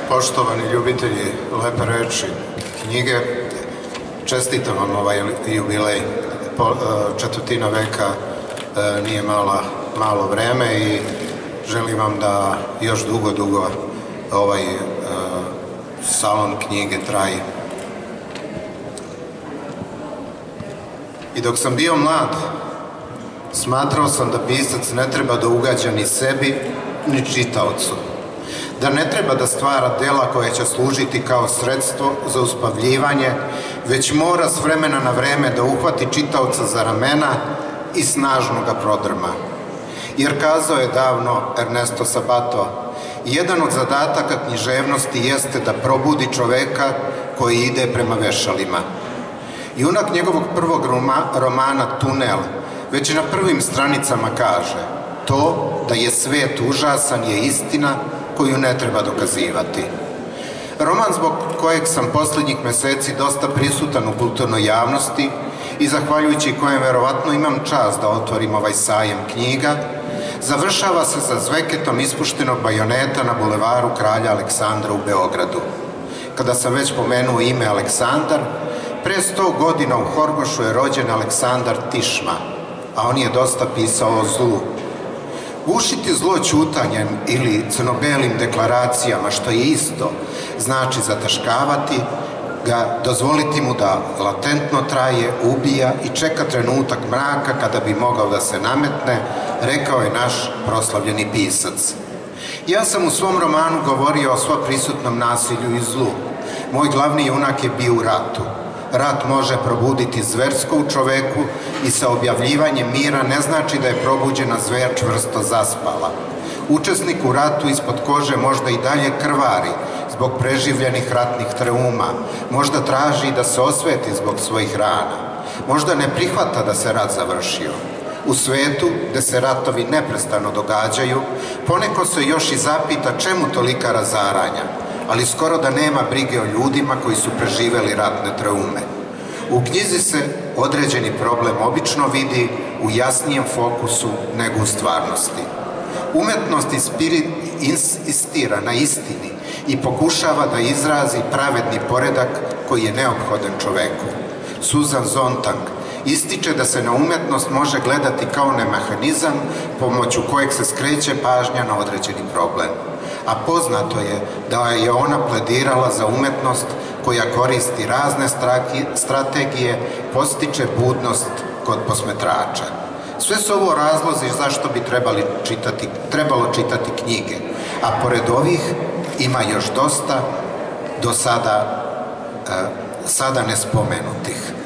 Poštovani ljubitelji lepe reči knjige, čestitam vam ovaj jubilej. Četvrtina veka nije malo vreme i želim vam da još dugo ovaj salon knjige traje. I dok sam bio mlad, smatrao sam da pisac ne treba da ugađa ni sebi, ni čitaocu. Da ne treba da stvara dela koje će služiti kao sredstvo za uspavljivanje, već mora s vremena na vreme da uhvati čitaoca za ramena i snažno ga prodrma. Jer kazao je davno Ernesto Sabato, jedan od zadataka književnosti jeste da probudi čoveka koji ide prema vešalima. Junak njegovog prvog romana Tunel već na prvim stranicama kaže: to da je svet užasan je istina koju ne treba dokazivati. Roman zbog kojeg sam posljednjih meseci dosta prisutan u kulturnoj javnosti i zahvaljujući kojem verovatno imam čast da otvorim ovaj sajem knjiga, završava se sa zveketom ispuštenog bajoneta na bulevaru Kralja Aleksandra u Beogradu. Kada sam već pomenuo ime Aleksandar, pre 100 godina u Horgošu je rođen Aleksandar Tišma, a on je dosta pisao o zlu. Gušiti zlo ćutanjem ili crno-belim deklaracijama, što je isto, znači zataškavati ga, dozvoliti mu da latentno traje, ubija i čeka trenutak mraka kada bi mogao da se nametne, rekao je naš proslavljeni pisac. Ja sam u svom romanu govorio o svoprisutnom nasilju i zlu. Moj glavni junak je bio u ratu. Rat može probuditi zversko u čoveku i sa objavljivanjem mira ne znači da je probuđena zver čvrsto zaspala. Učesnik u ratu ispod kože možda i dalje krvari zbog preživljenih ratnih trauma, možda traži da se osveti zbog svojih rana, možda ne prihvata da se rat završio. U svetu, gde se ratovi neprestano događaju, poneko se još i zapita čemu tolika razaranja, ali skoro da nema brige o ljudima koji su preživeli ratne traume. U knjizi se određeni problem obično vidi u jasnijem fokusu nego u stvarnosti. Umetnost insistira na istini i pokušava da izrazi pravedni poredak koji je neophodan čoveku. Susan Sontag ističe da se na umetnost može gledati kao na mehanizam pomoću kojeg se skreće pažnja na određeni problem. A poznato je da je ona pledirala za umetnost koja koristi razne strategije, postiče budnost kod posmetrača. Sve su ovo razlozi zašto bi trebalo čitati knjige, a pored ovih ima još dosta do sada nespomenutih.